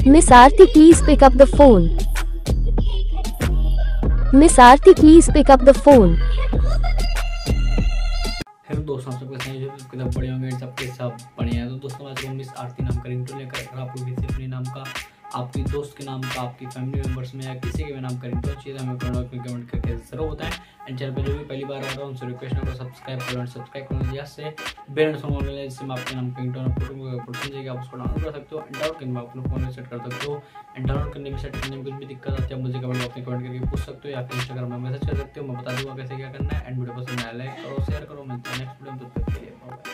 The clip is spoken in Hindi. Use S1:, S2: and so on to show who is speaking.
S1: Miss Aarti, please pick up the phone. Miss Aarti, please pick up the phone.
S2: Hello दोस्तों, आप सब कैसे हैं? जो कितना बड़े होंगे सबके सब बढ़िया हैं। तो दोस्तों आज हम मिस आरती नाम का रिंगटोन लेकर आपको किसी अपने नाम का, आपकी दोस्त के नाम का, आपकी फैमिली मेंबर्स में या किसी के भी नाम का रिंगटोन चाहिए तो हमें कमेंट करके जरूर बताएं। एंड चैनल पर जो भी पहली बार आ रहा है उनसे रिक्वेस्ट है सब्सक्राइब करो एंड सब्सक्राइब करना जैसे बेल नोटिफिकेशन ऑन है, जिससे मैं आपके नाम का रिंगटोन फोटो आप उसको डाउनलोड कर सकते हो एंड डाउनलोड करने में अपने फोन में सेट कर सकते हो। एंड डाउनलोड करने में सेट करने में कुछ भी दिक्कत आती है मुझे कमेंट बॉक्स में कमेंट करके पूछ सकते हो या फिर इंस्टाग्राम में मैसेज कर सकते हो। मैं बता दूंगा कैसे क्या करना है। एंड वीडियो पसंद आया लाइक करो, शेयर करो। मिलते हैं नेक्स्ट वीडियो में, तब तक के लिए बाय।